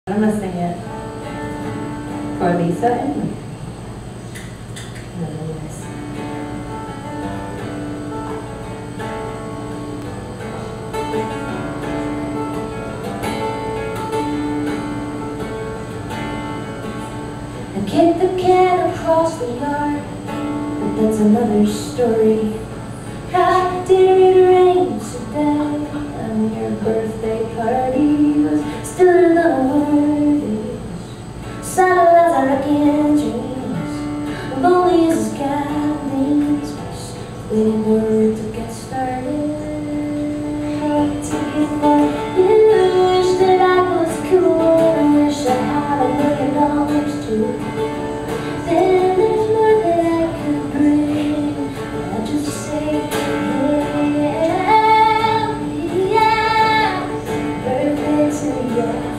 I'm gonna sing it for Lisa and me. Yes. I kicked the can across the yard, but that's another story. How did it rain today? And your birthday party was still in the world. Saddle as I reckon dreams of only as God leads us, waiting for it to get started. To get there, you wish that I was cool, I wish I had $1 million too. Then there's more that I could bring. I just say, yeah, birthday to you.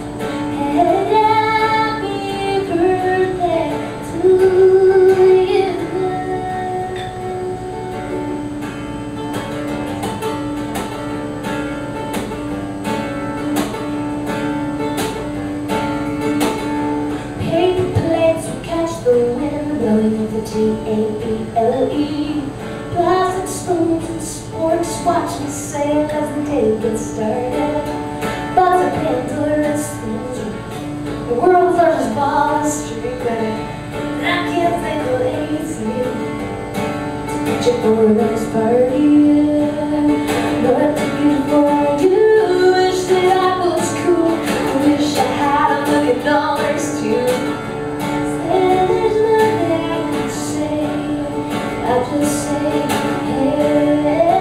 Blowing with the T-A-B-L-E. Plastic spoons and sports watch me sail as the day gets started. Box of Pandora's things, the world's largest ball is street ready. I can't think of lazy to picture for this party. But to beautiful, you wish that I was cool. I wish I had $1 million too. I just say, hey,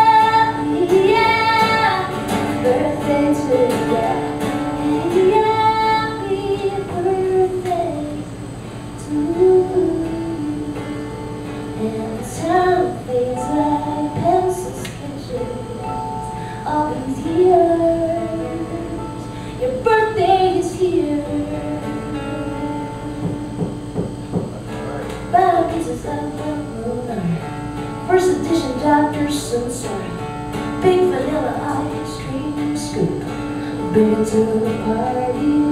yeah, birthday to you, hey, happy birthday to you. And time fades like pencil sketches all these years. Your birthday is here. Battle pieces of first edition Dr. Sensor, big vanilla ice cream scoop. Bring it to the party.